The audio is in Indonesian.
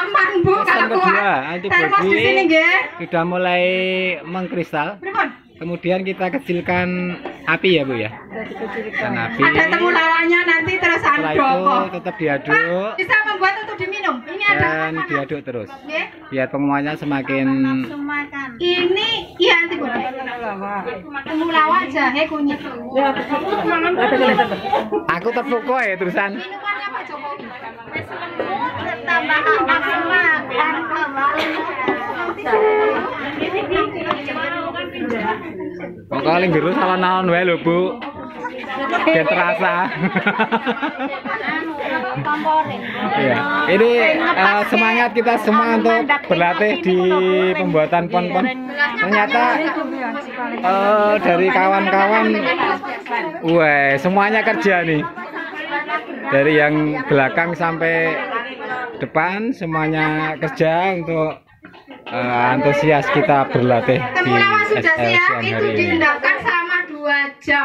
aman Bu kalau kuat. Termos di sini nggih. Sudah mulai mengkristal. Kemudian kita kecilkan api ya Bu ya. Kecilkan api. Ada temulawaknya nanti terus setelah itu aduk. tetap diaduk. Bisa membuat untuk diminum. Ini ada Dan diaduk terus. Nggih. Biar pengumumannya semakin. Ini iya anti kunyit. Temulawak jahe kunyit. Aku terpukau ya terusan. Minumannya Pak Jokowi. Tambah nafsu makan, Pokoknya biru salah naon wae lho Bu. Biar terasa. Ya, ini semangat kita semua untuk berlatih di pembuatan pon-pon. Ternyata dari kawan-kawan, wah semuanya kerja nih. Dari yang belakang sampai depan semuanya kerja untuk antusias kita berlatih di Temulawak sudah SL siap, siang itu hari ini. diendapkan selama 2 jam.